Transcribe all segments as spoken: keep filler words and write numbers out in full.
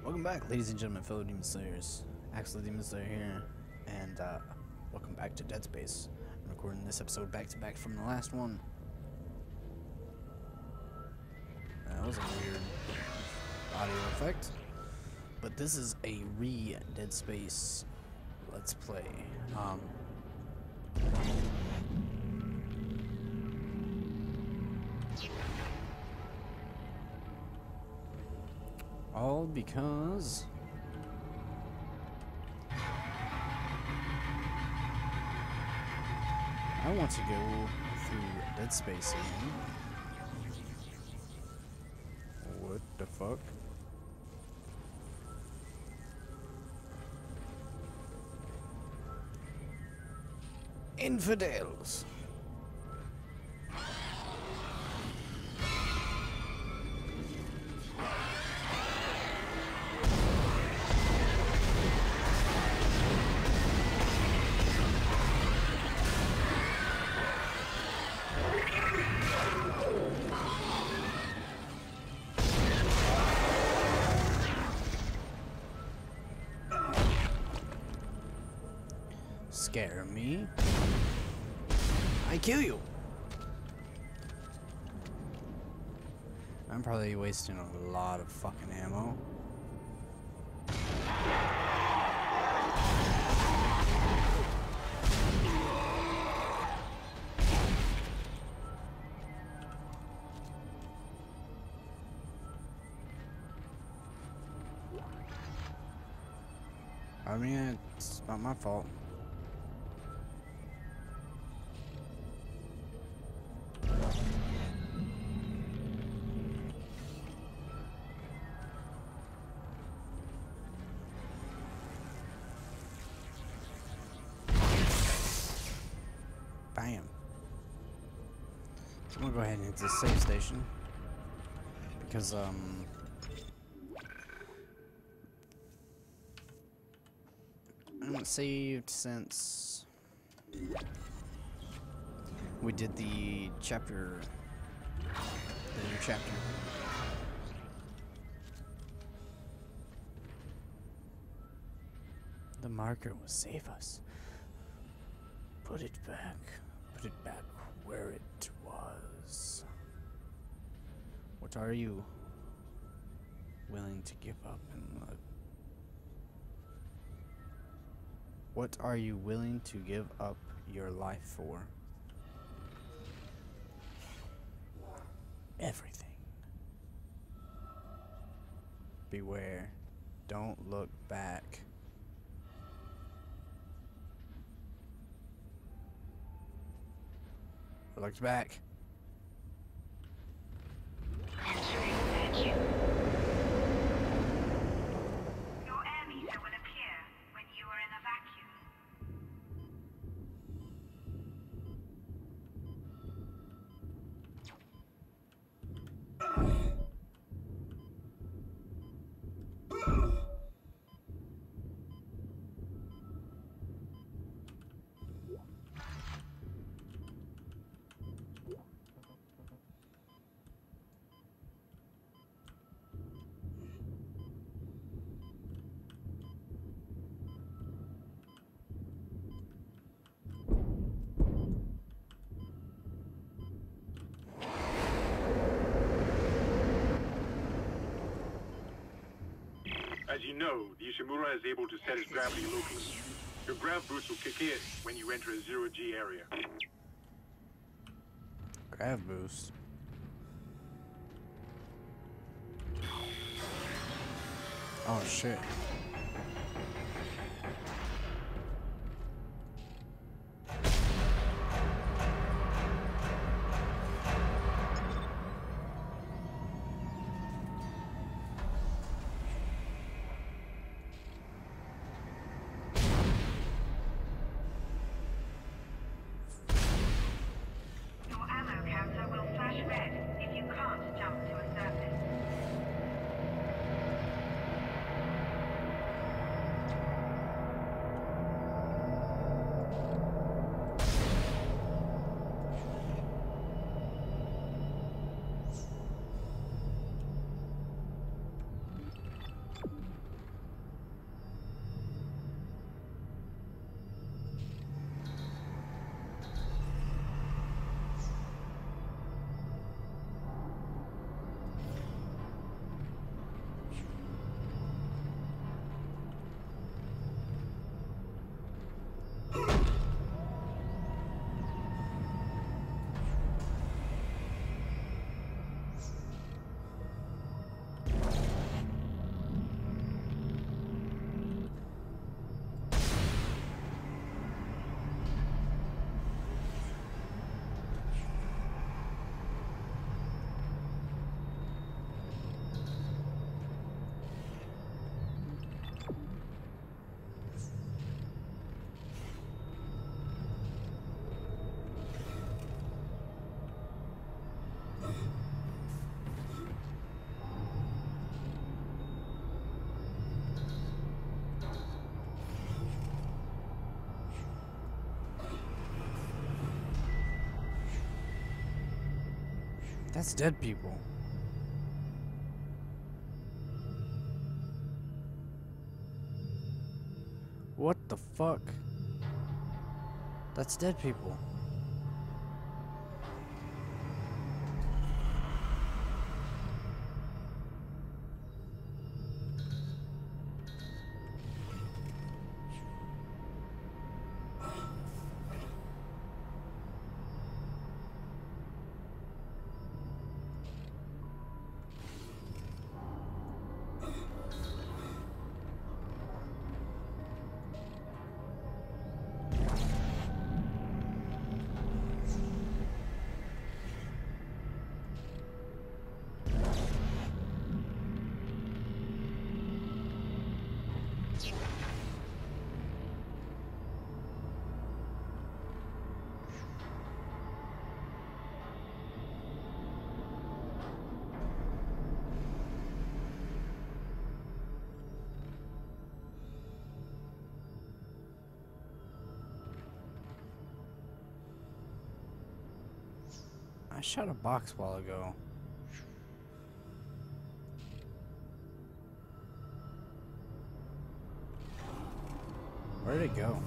Welcome back, ladies and gentlemen, fellow Demon Slayers. Axel Demon Slayer here, and uh, welcome back to Dead Space. I'm recording this episode back to back from the last one. That was a weird audio effect, but this is a re-Dead Space Let's Play. Um, all because I want to go through Dead Space again. What the fuck? Infidels! Scare me, I kill you. I'm probably wasting a lot of fucking ammo. I mean, it's not my fault. Bam. So I'm gonna go ahead and hit this save station because um I haven't saved since we did the chapter, the new chapter. The marker will save us. Put it back. Put it back where it was. What are you willing to give up in love? What are you willing to give up your life for? Everything. Beware. Don't look back. Looks back. Entering vacuum. Your air meter will appear when you are in a As you know, the Ishimura is able to set its gravity locally. Your grav boost will kick in when you enter a zero-G area. Grav boost. Oh shit. That's dead people. What the fuck? That's dead people. I shot a box a while ago. Where'd it go?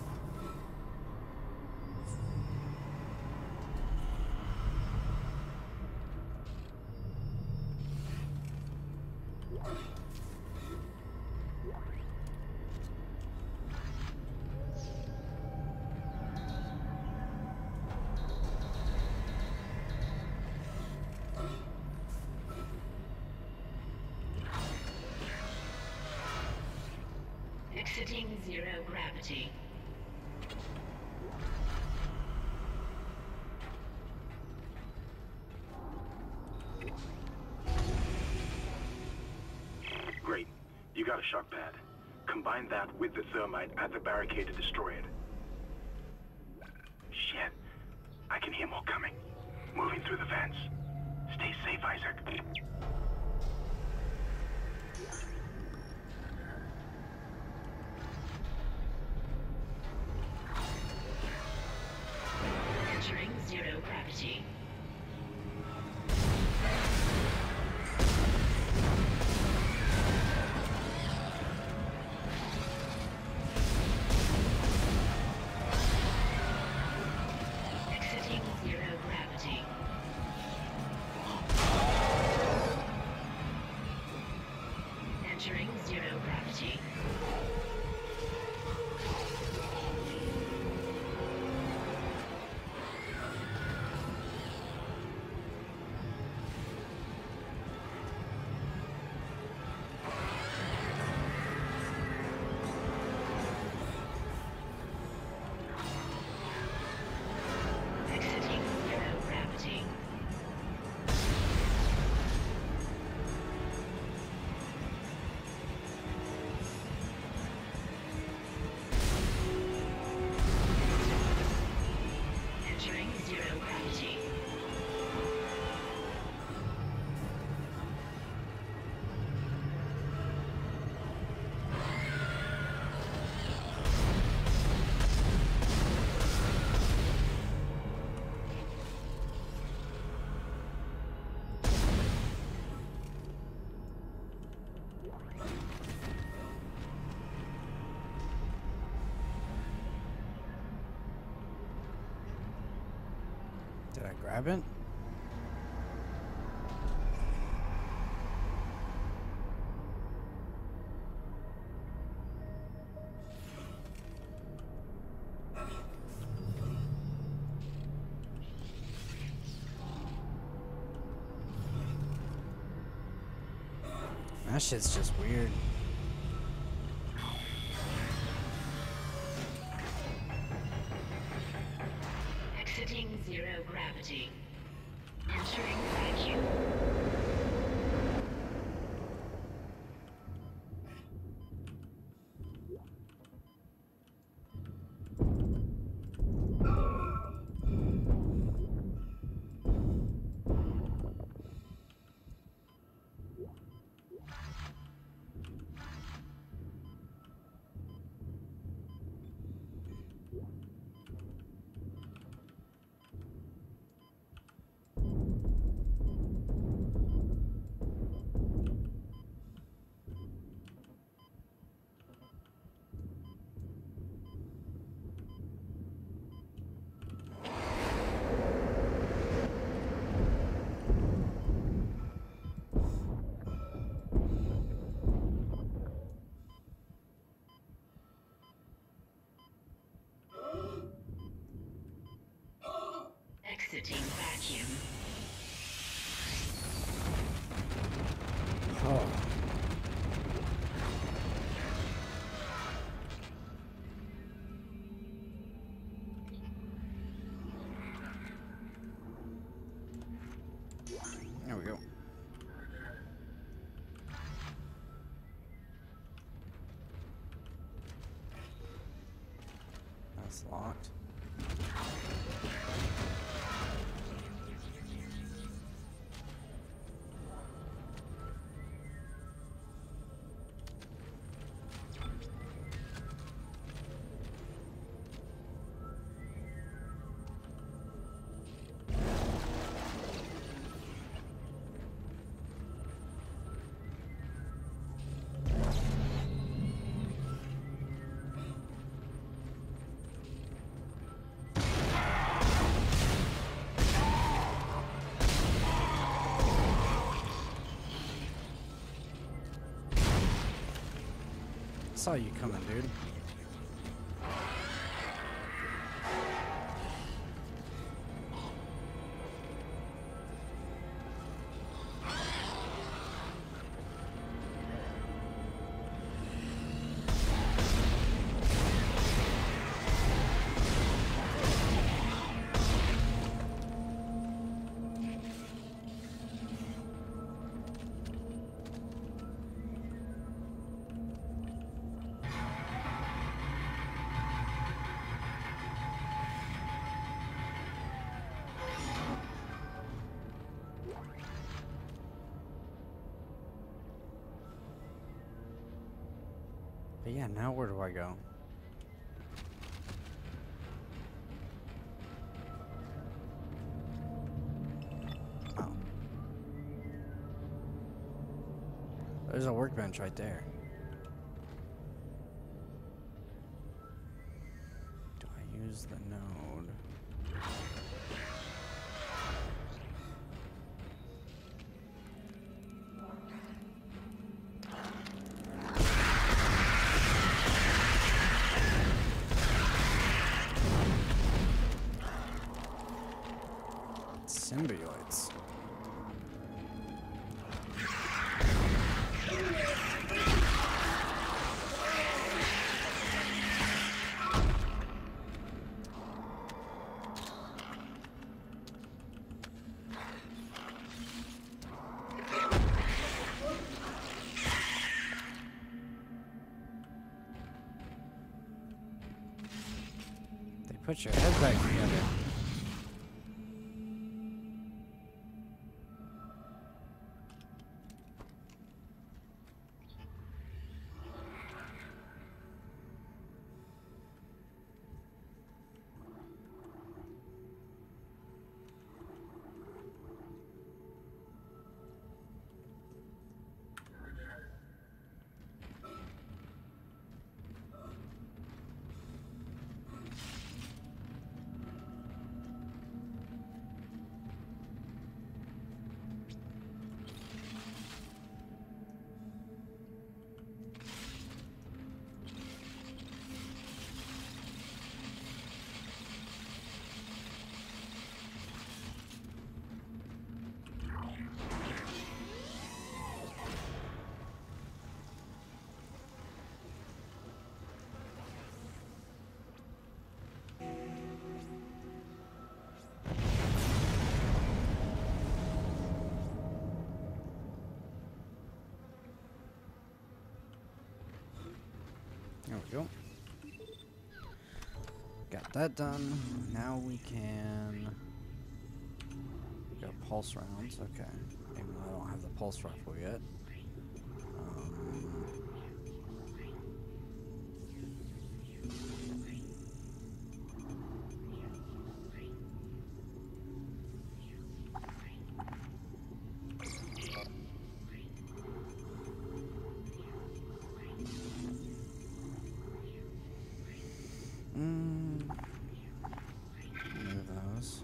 Exiting zero gravity. Great. You got a shock pad. Combine that with the thermite at the barricade to destroy it. Shit. I can hear more coming. Moving through the vents. Stay safe, Isaac. Entering zero gravity. Exiting zero gravity. Entering zero gravity. Exiting zero gravity. Entering zero gravity. Did I grab it? That shit's just weird. Exiting zero gravity. Entering vacuum. Exiting vacuum. Oh. There we go. That's locked. Saw you coming, dude. But yeah, now where do I go? Oh. There's a workbench right there. Do I use the node? Symbiotes. They put your head back together. There we go. Got that done. Now we can... Got pulse rounds, okay. Even though I don't have the pulse rifle yet. Um, Mm, move those.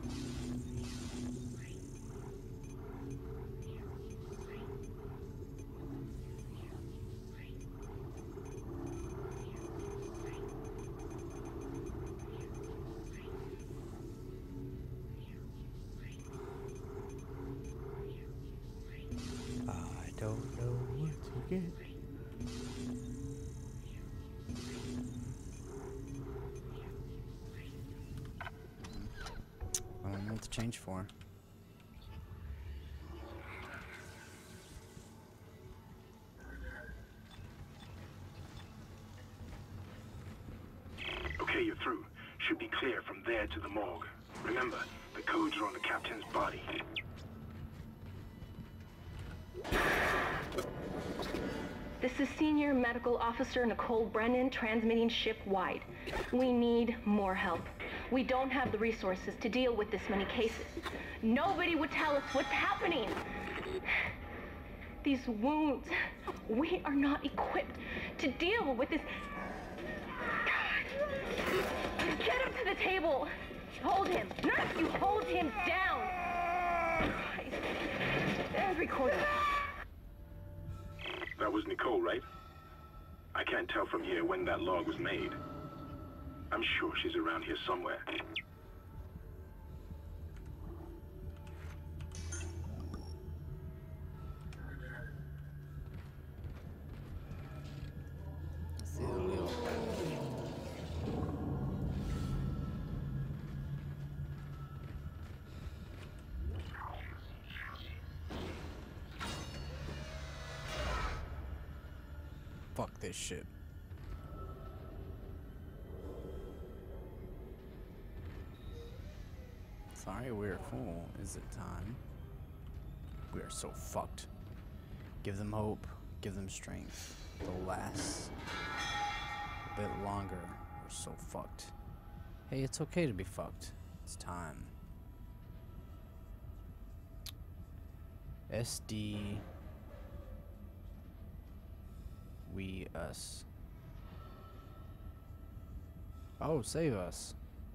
it. I don't know what to change for. Okay, you're through. Should be clear from there to the morgue. Remember, the codes are on the captain's body. This is Senior Medical Officer Nicole Brennan transmitting ship-wide. We need more help. We don't have the resources to deal with this many cases. Nobody would tell us what's happening. These wounds, we are not equipped to deal with this. Get him to the table. Hold him. Nurse, you hold him down. Every quarter. That was Nicole, right? I can't tell from here when that log was made. I'm sure she's around here somewhere. See the wheel. Fuck this shit. Sorry, we're full. Is it time? We are so fucked. Give them hope. Give them strength. They'll last a bit longer. We're so fucked. Hey, it's okay to be fucked. It's time. S D. We, us. Oh, save us.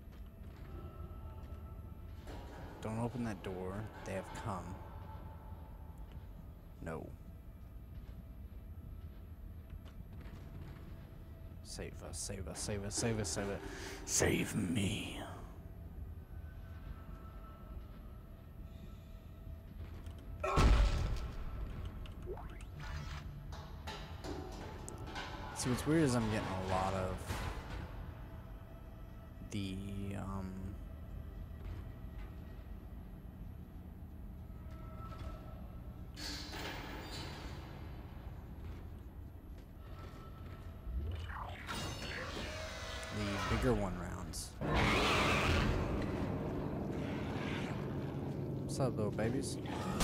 Don't open that door. They have come. No. Save us, save us, save us, save us, save us. Save me. See, what's weird is I'm getting a lot of the, um... the bigger one rounds. What's up, little babies?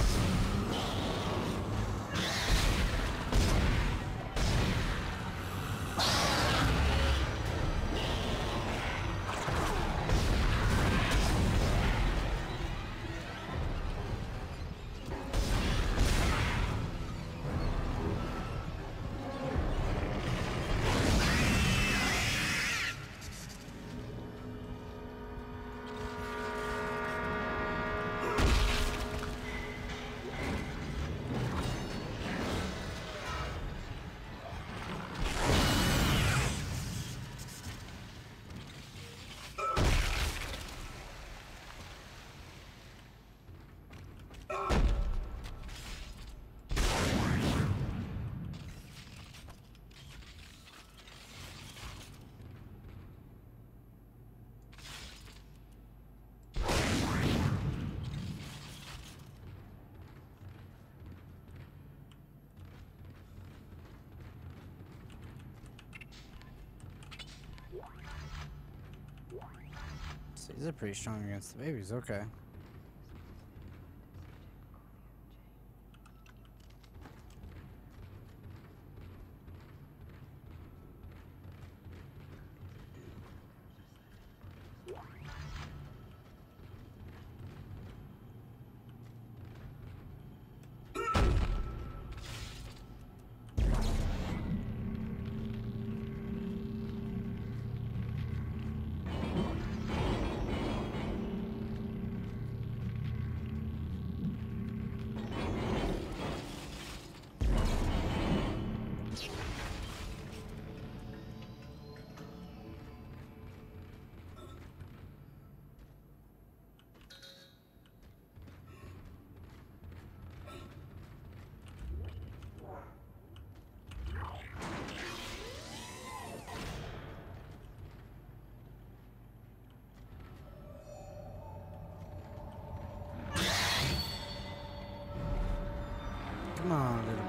These are pretty strong against the babies, okay.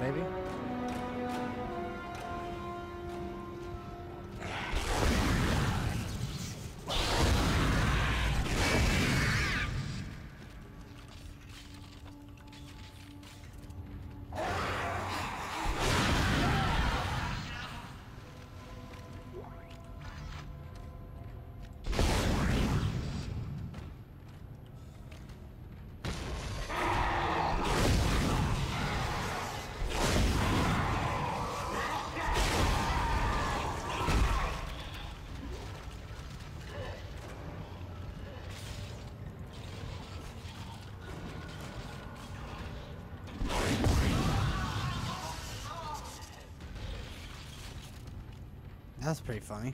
baby. That's pretty funny.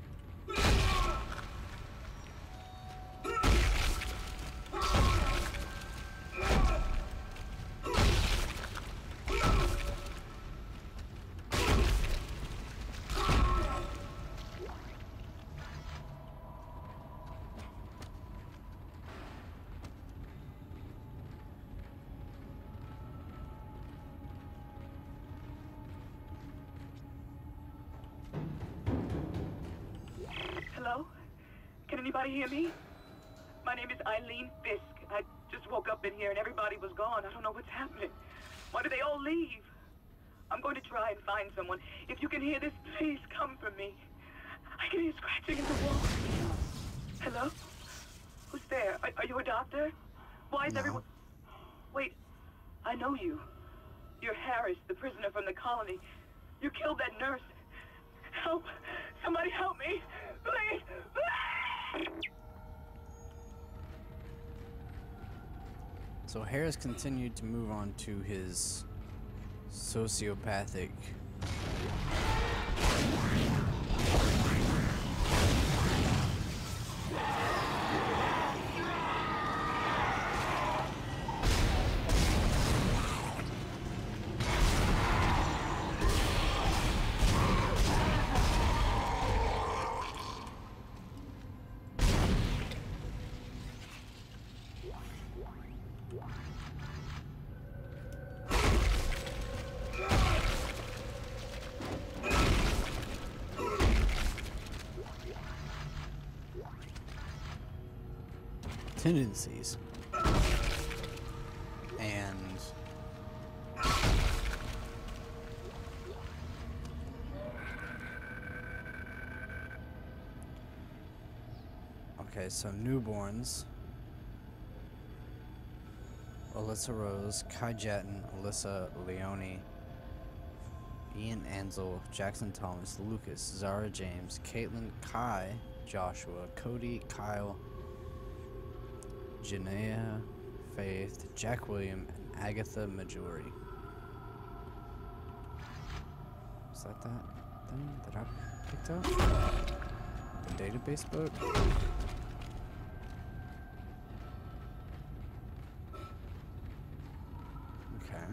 Hello? Can anybody hear me? My name is Eileen Fisk. I just woke up in here and everybody was gone. I don't know what's happening. Why did they all leave? I'm going to try and find someone. If you can hear this, please come for me. I can hear scratching in the wall. Hello? Who's there? Are, are you a doctor? Why is No. everyone... Wait, I know you. You're Harris, the prisoner from the colony. You killed that nurse. Help! Somebody help me! Please! Please! So Harris continued to move on to his sociopathic tendencies. And okay, so newborns. Alyssa Rose, Kai Jatton, Alyssa Leone, Ian Ansel, Jackson Thomas, Lucas, Zara James, Caitlin, Kai, Joshua, Cody, Kyle, Janaea, Faith, Jack William, and Agatha Majori. Is that that thing that I picked up? The database book? Okay.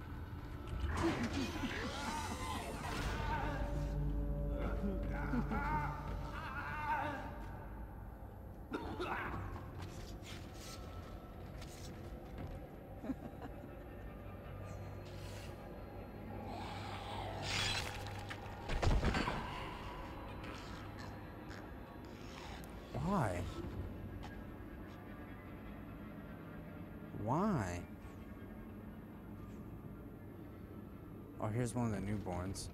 Why? Why? Oh, here's one of the newborns.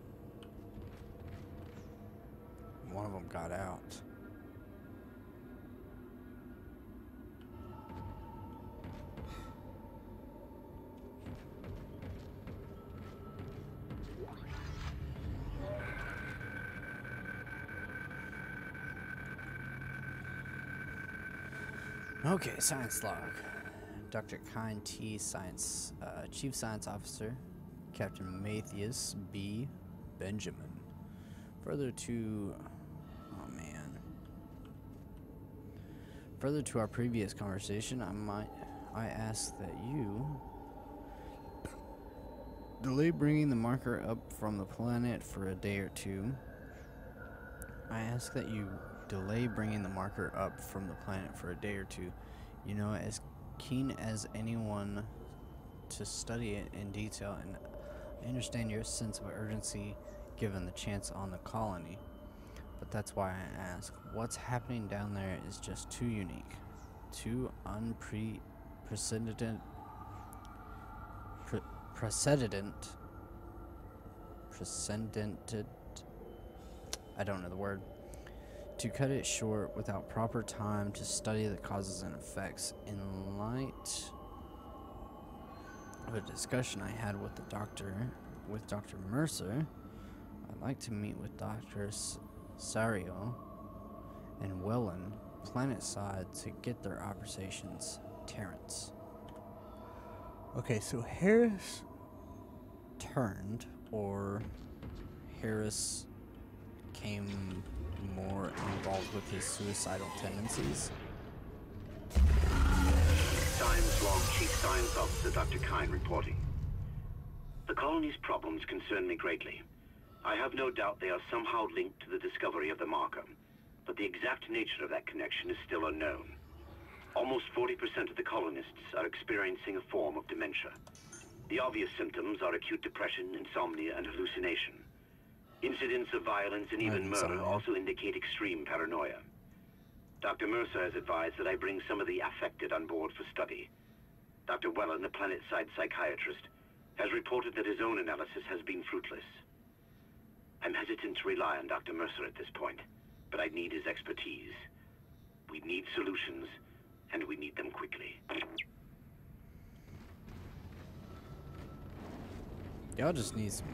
One of them got out. Okay, science log. Doctor Kine T, Science, uh, Chief Science Officer, Captain Matthias B. Benjamin. Further to, oh man. Further to our previous conversation, I might, I ask that you delay bringing the marker up from the planet for a day or two. I ask that you delay bringing the marker up from the planet for a day or two. You know, as keen as anyone to study it in detail, and I understand your sense of urgency given the chance on the colony, but that's why I ask. What's happening down there is just too unique, too unprecedented, pre precedent, precedented, I don't know the word, to cut it short without proper time to study the causes and effects. In light of a discussion I had with the doctor, with Doctor Mercer, I'd like to meet with Doctors Sario and Welland planetside to get their observations. Terrence. Okay, so Harris turned, or Harris came more involved with his suicidal tendencies. Science Log Chief Science Officer Doctor Kine reporting. The colony's problems concern me greatly. I have no doubt they are somehow linked to the discovery of the marker, but the exact nature of that connection is still unknown. Almost forty percent of the colonists are experiencing a form of dementia. The obvious symptoms are acute depression, insomnia, and hallucination. Incidents of violence and even murder also indicate extreme paranoia. Doctor Mercer has advised that I bring some of the affected on board for study. Doctor Welland, the planetside psychiatrist, has reported that his own analysis has been fruitless. I'm hesitant to rely on Doctor Mercer at this point, but I need his expertise. We need solutions, and we need them quickly. Y'all just need some...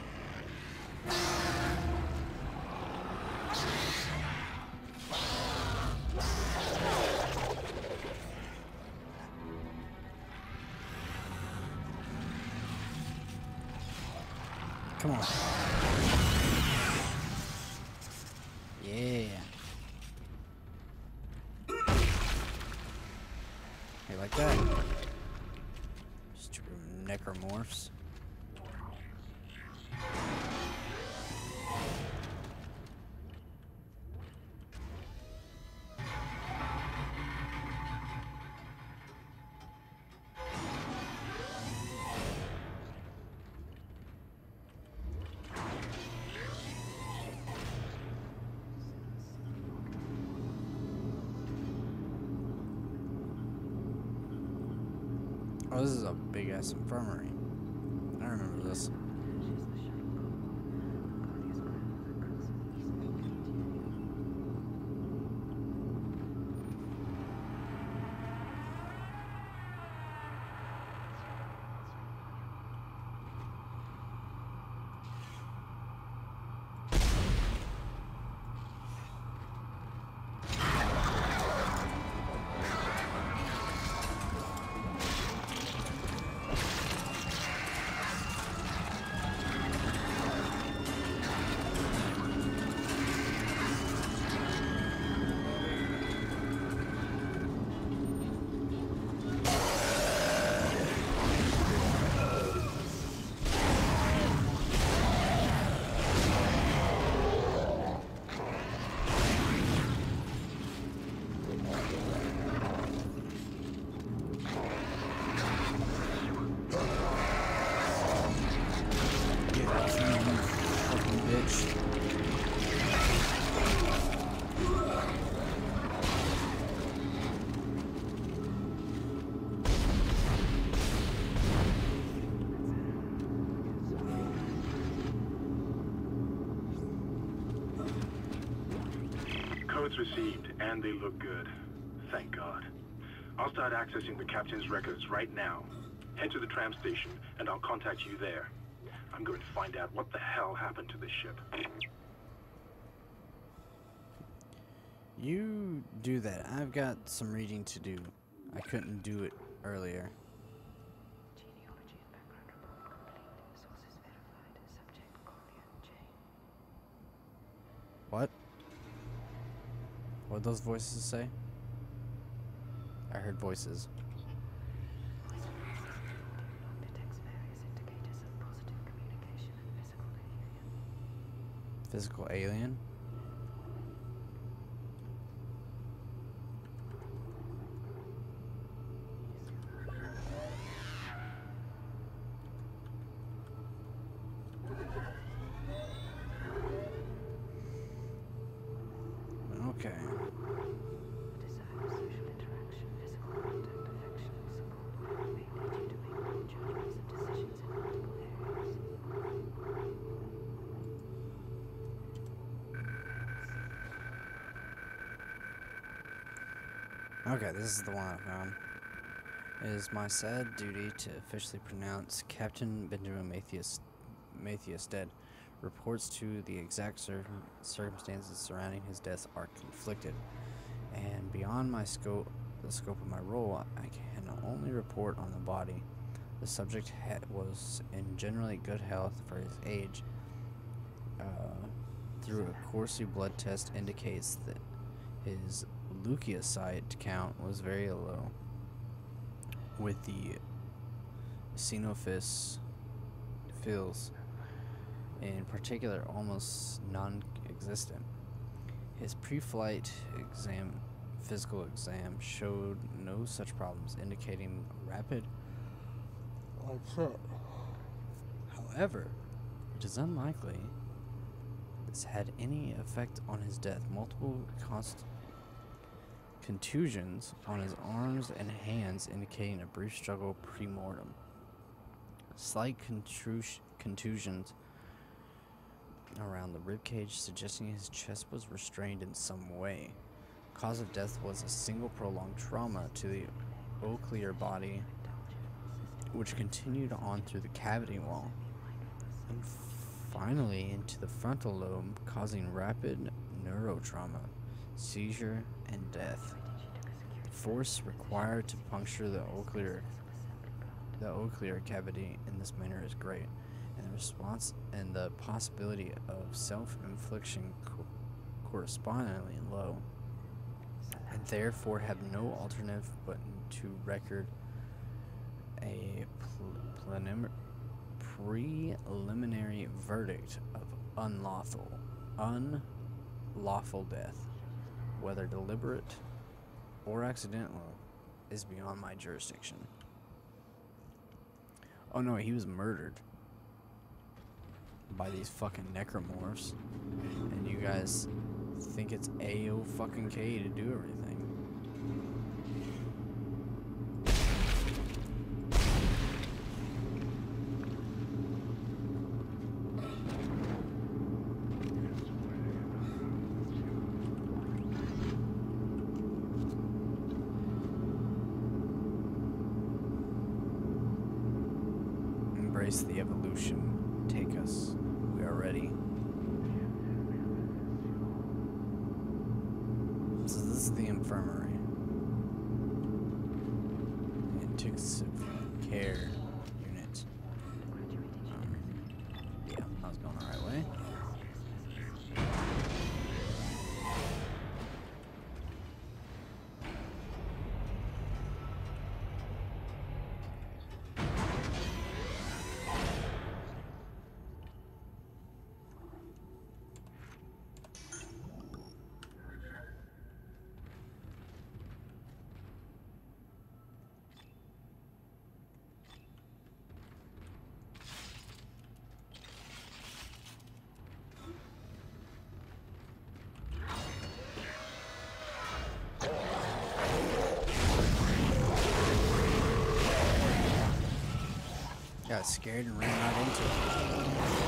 Come on. Yeah. Hey, like that. Stupid necromorphs. Oh, this is a big ass infirmary. I remember this. Codes received, and they look good. Thank God. I'll start accessing the captain's records right now. Head to the tram station, and I'll contact you there. I'm going to find out what the hell happened to this ship. You do that. I've got some reading to do. I couldn't do it earlier. Genealogy and background report complete. Sources verified. Subject Corleone J. What? What those voices say? I heard voices. Detects various indicators of positive communication and physical alien. Physical alien? Okay. The desire for social interaction, physical contact, affection, and support may lead you to make wrong judgments and decisions in multiple areas. Okay, this is the one I found. It is my sad duty to officially pronounce Captain Benjamin Mathias, Mathias dead. Reports to the exact cir circumstances surrounding his death are conflicted, and beyond my scope, the scope of my role, I can only report on the body. The subject ha was in generally good health for his age. Uh, through a Corsi blood test indicates that his leukocyte count was very low, with the Xenophils phils in particular almost non-existent. His pre-flight exam, physical exam showed no such problems, indicating rapid onset. However, it is unlikely this had any effect on his death. Multiple const contusions on his arms and hands indicating a brief struggle pre-mortem. Slight contusions around the ribcage suggesting his chest was restrained in some way. Cause of death was a single prolonged trauma to the ocular body, which continued on through the cavity wall, and finally into the frontal lobe, causing rapid neurotrauma, seizure, and death. The force required to puncture the ocular, the ocular cavity in this manner is great, and the response and the possibility of self-infliction co correspondingly low, and therefore have no alternative but to record a plenum preliminary verdict of unlawful, unlawful death, whether deliberate or accidental, is beyond my jurisdiction. Oh no, he was murdered by these fucking necromorphs, and you guys think it's A-O fucking K to do everything. Embrace the evolution. Take us. We are ready. So this is the infirmary. Intensive care unit. Um, yeah, I was going the right way. Got scared and ran right into it.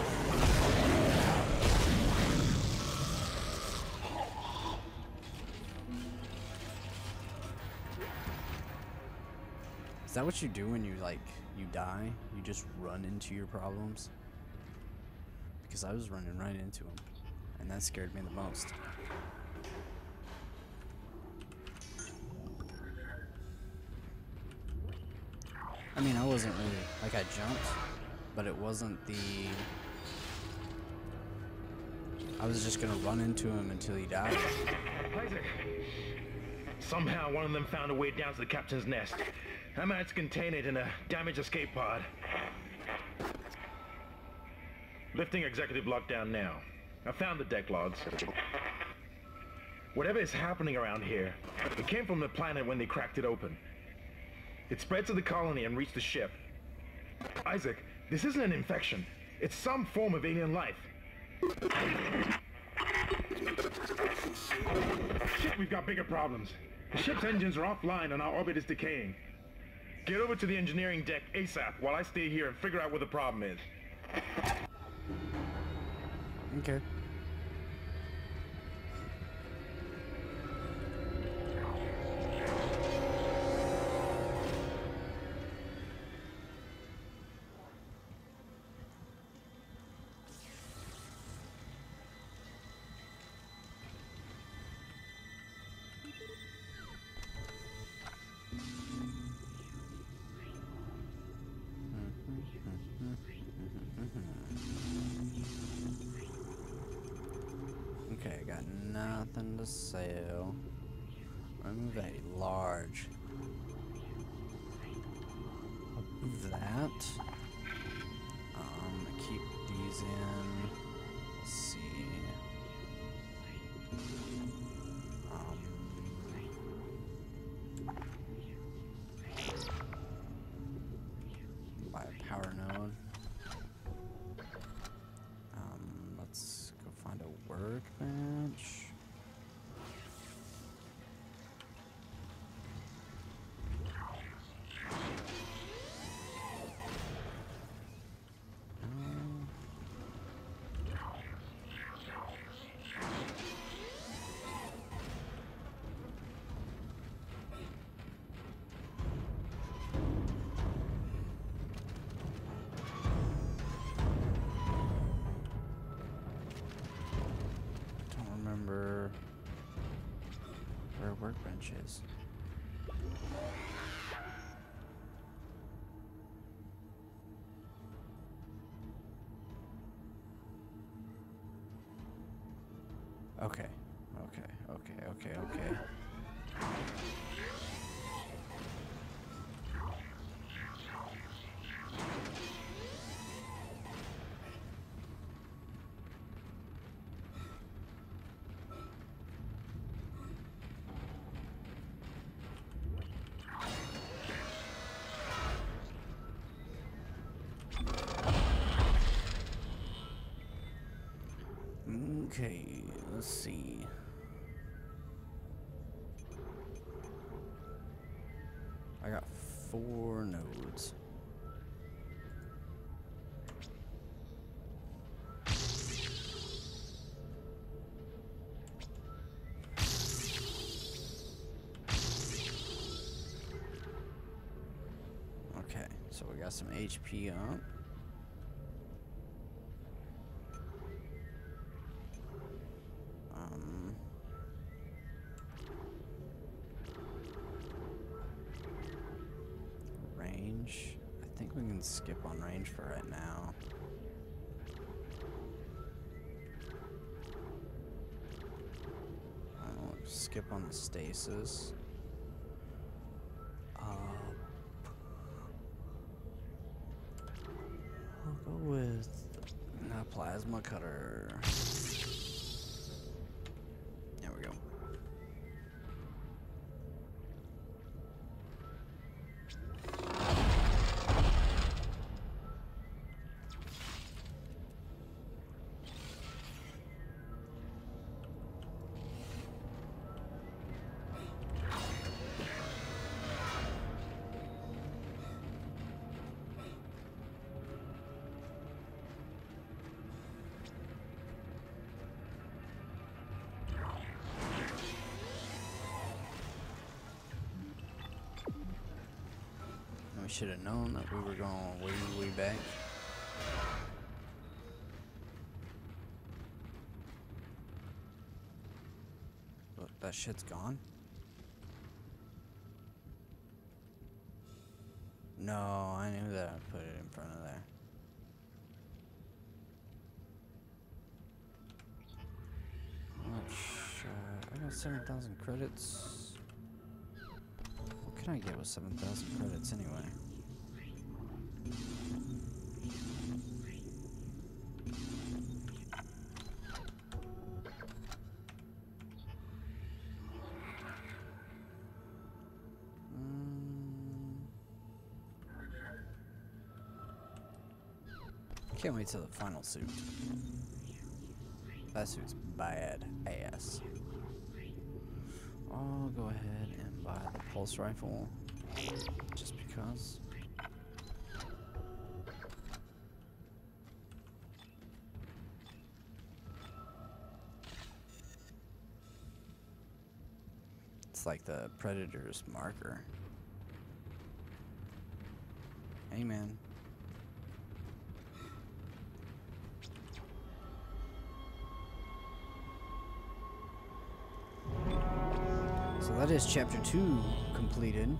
Is that what you do when you, like, you die? You just run into your problems? Because I was running right into them, and that scared me the most. I mean, I wasn't really, like, I jumped, but it wasn't the, I was just gonna run into him until he died. Isaac, somehow one of them found a way down to the captain's nest. I managed to contain it in a damaged escape pod. Lifting executive lockdown now. I found the deck logs. Whatever is happening around here, it came from the planet when they cracked it open. It spread to the colony and reached the ship. Isaac, this isn't an infection. It's some form of alien life. we've got bigger problems. The ship's engines are offline and our orbit is decaying. Get over to the engineering deck ASAP while I stay here and figure out what the problem is. Okay. Okay, I got nothing to sell. Remove a large. I'll move that. Um, keep these in. Let's see. Um, buy a power node. Um, let's go find a workbench. Um, Don't remember where a workbench is. Okay, okay, okay, okay, okay. Okay, let's see. I got four nodes. Okay, so we got some H P up. Um, range. I think we can skip on range for right now. I'll skip on the stasis. Uh, I'll go with a plasma cutter. There we go. We should have known that we were going way, way back. But that shit's gone? No, I knew that I put it in front of there. Oh, shit. I got seven thousand credits. What can I get with seven thousand credits anyway? Can't wait till the final suit. That suit's bad ass. I'll go ahead and buy the pulse rifle just because. It's like the Predator's marker. Hey, man. So that is chapter two completed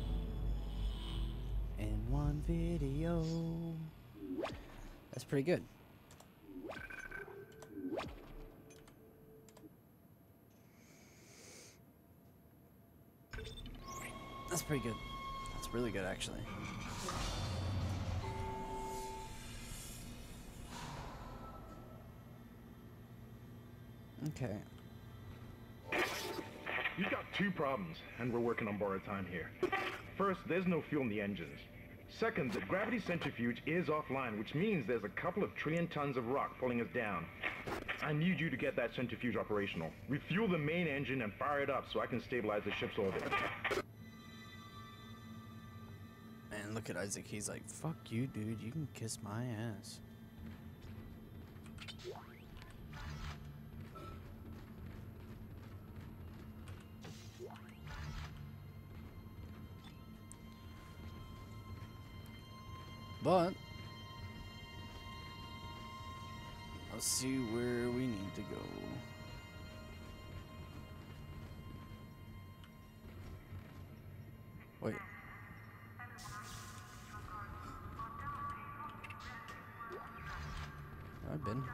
in one video. That's pretty good. That's pretty good. That's really good, actually. Okay. You've got two problems, and we're working on borrowed time here. First, there's no fuel in the engines. Second, the gravity centrifuge is offline, which means there's a couple of trillion tons of rock pulling us down. I need you to get that centrifuge operational. Refuel the main engine and fire it up so I can stabilize the ship's orbit. And look at Isaac, he's like, fuck you, dude, you can kiss my ass. But let's see where we need to go. Wait. Where I've been.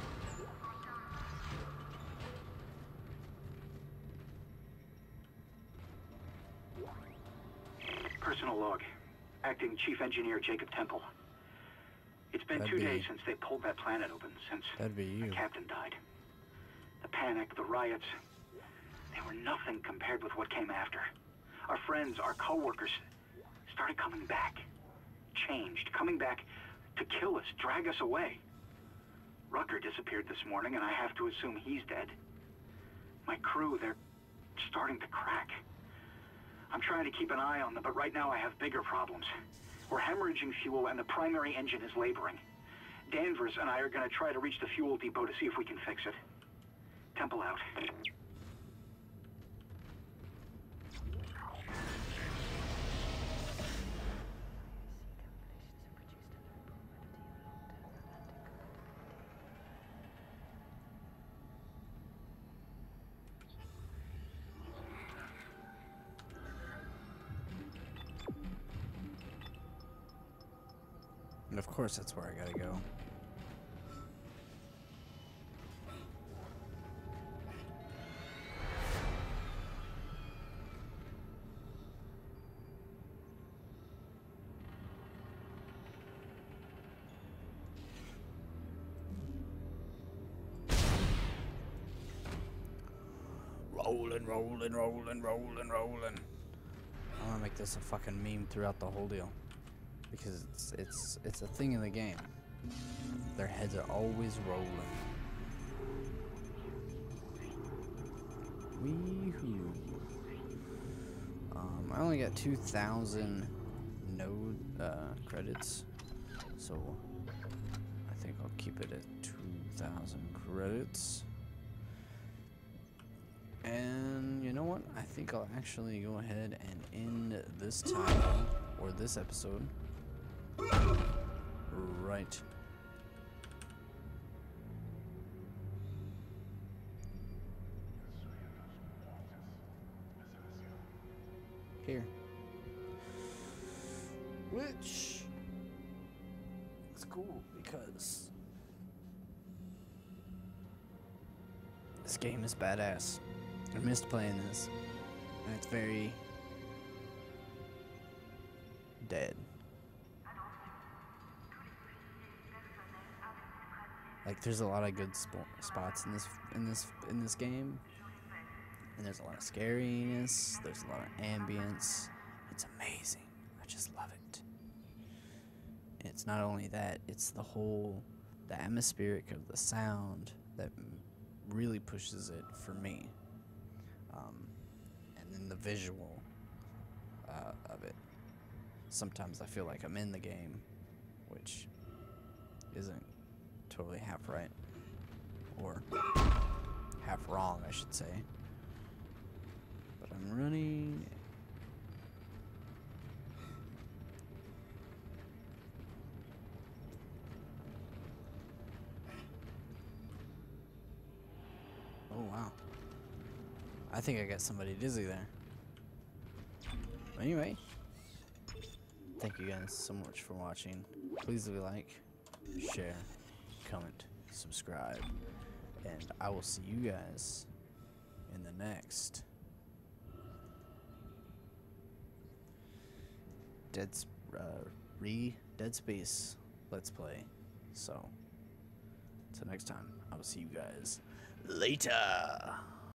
Personal log. Acting Chief Engineer Jacob Temple. It's been That'd two be- days since they pulled that planet open, since That'd be the you. captain died. The panic, the riots, they were nothing compared with what came after. Our friends, our co-workers, started coming back. Changed, coming back to kill us, drag us away. Rucker disappeared this morning, and I have to assume he's dead. My crew, they're starting to crack. I'm trying to keep an eye on them, but right now I have bigger problems. We're hemorrhaging fuel and the primary engine is laboring. Danvers and I are going to try to reach the fuel depot to see if we can fix it. Temple out. And of course that's where I gotta go. Rolling, rolling, rolling, rolling, rolling. I wanna make this a fucking meme throughout the whole deal. Because it's it's it's a thing in the game. Their heads are always rolling. Wee-hoo. Um, I only got two thousand node uh, credits, so I think I'll keep it at two thousand credits. And you know what? I think I'll actually go ahead and end this time or this episode. Right. Here. Which is cool because this game is badass. I missed playing this. And it's very dead. Like there's a lot of good sp spots in this in this in this game, and there's a lot of scariness. There's a lot of ambience. It's amazing. I just love it. And it's not only that; it's the whole, the atmospheric of the sound that really pushes it for me. Um, in the visual uh, of it. Sometimes I feel like I'm in the game, which isn't totally half right, or half wrong, I should say. But I'm running. Oh wow. I think I got somebody dizzy there. Anyway, thank you guys so much for watching. Please leave a like, share, comment, subscribe, and I will see you guys in the next Dead uh, re Dead Space Let's Play. So, until next time, I will see you guys later.